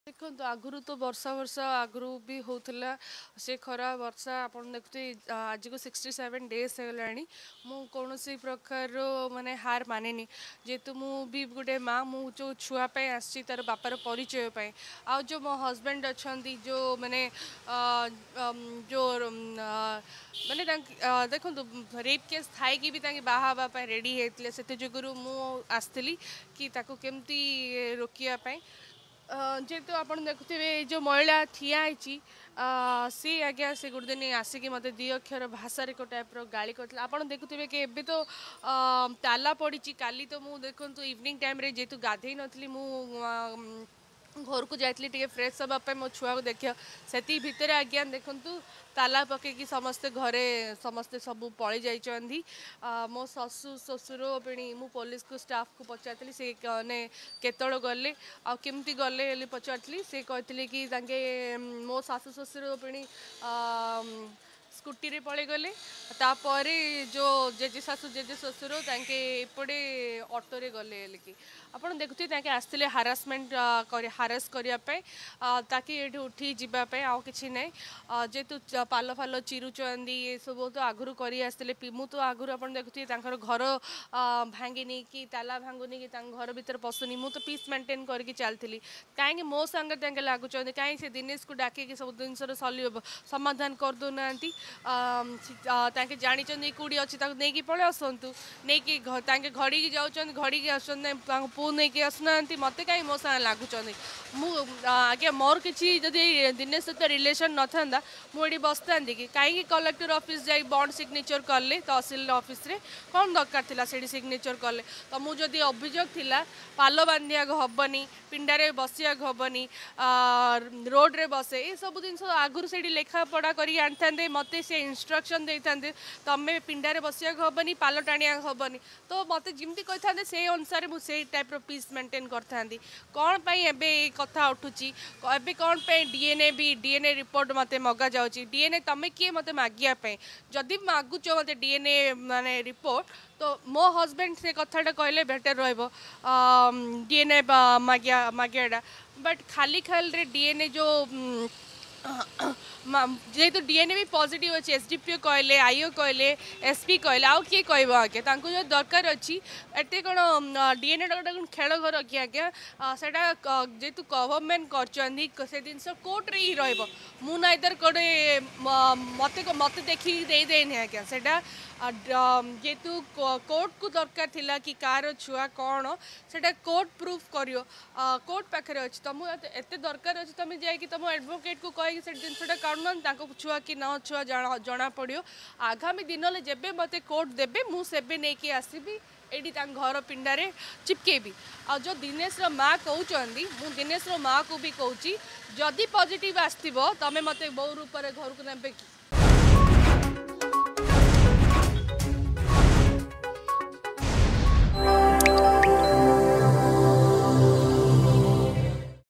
देखो आगुरी तो वर्षा वर्षा आगुरी भी होता से खरा वर्षा आप देखते आज को 67 डेज होगा मु कौन प्रकार माने हार माने जेहेतु मु भी गोटे माँ मु जो छुआपाई आसी तार बापार परिचय पाई आ जो मो हजबैंड अच्छा जो माने जो माने देखो रेप केस थाई कि भी बाहा रेडी होते से जुगुरु मु आसती कि केमती रोकिया जेहेतु आप देखुवे जो महिला ठिया सी आज्ञा से गोटे दिन आसिक मत दी अक्षर भाषा एक टाइप गाड़ी करते आप देखुवे कि एबे तो ताला पड़ी काली तो मुझे देखु इवनिंग टाइम जेहेतु गाधे नी मु घर को जाइली टे फ्रेश हाँपाई मो छुआ को देखिए से भितर आज्ञा देखु ताला पकईकि समस्ते घरे समस्ते सब पलि जाइंट मो ससु ससुर पिणी मु पुलिस को स्टाफ को पचारि से केतल गले आमती गले पचारि से कहते कि मो सासु ससुर पिणी स्कूटी रे पड़े गले तापर जो जेजे सासु जेजे ससुर एपटे ऑटो रे गले कि आपड़ देखुए आसते हारासमेंट हारास करने ताकि ये उठी जावाई आउ कि ना जेहेतु पाल फाल चिरुचान ये सब तो आगुरी कर मु तो आगुरी आप देखुए घर भांगिनी कि ताला भांगुनी कि घर भीतर पशुनी मु तो पीस मेंटेन करके चलती कहीं मो सांगे लगुच कहीं से दिनेश को डाक सब जिन समाधान करदे जानी कौड़ी अच्छी नहीं पलि आसतु नहीं घड़ी जाऊँ घड़ी आस पु नहीं आसुना मत कहीं मो सागे लगुच आज्ञा मोर कि दिनेश सहित रिलेसन न था मुझे बसता कि कहीं कलेक्टर ऑफिस जाई बॉन्ड सिग्नेचर कले तहसिल ऑफिस रे कौन दरकार थिला से सिग्नेचर कले तो मुझे अभियोग थिला पाल बांधिया हेनी पिंडारे बसिया हेनी रोड रे बसे ये सब जिन आगुरी से लेखा पढ़ा कर मत से इंस्ट्रक्शन दे था तमें पिंडारे बसिया हेनी पाल टाणिया हेनी तो मत जमी कही था से अनुसार मुझे टाइप पीस मेंटेन करता कौन पाई कथा उठुची एबे कौन पे डीएनए रिपोर्ट मत मगा जाऊँगी डीएनए तमें किए मत मागियापाई जदि मागुच मत डीएनए माने रिपोर्ट तो मो हजबैंड से कथाटा कहले बेटर डीएनए मागियाटा बट खाली खाली डीएनए जो जेहेतु डीएनए भी पॉजिटिव अच्छे एसडीपीओ कहले आईओ कहले एसपी कहले आउ किए कह आगे जो दरकार अच्छी एत कौन डीएनए गोटे खेल घर कि आज्ञा से जेहेतु गवर्नमेंट कर जिनस कोर्ट रे ही रुना इधर कौटे मत मत देखी देदेनि आज्ञा से जेहेतु कोर्ट को दरकार थिला कि कार छुआ कौन से कोर्ट प्रूफ कर कोर्ट पाखे अच्छी तुम एत दरकार अच्छी तुम जाकि तुम एडवोकेट को कह जिनसा काढ़ुना छुआ कि न छुआ जना पड़ो आगामी दिन में जब मत कोर्ट देवे मुझे नहीं आसबि ये घर पिंडारे चिपकेबी आ जो दिनेश माँ कहते मु दिनेश माँ को भी कहूँ जदि पॉजिटिव आसो तुम मत बो रूप घर को ने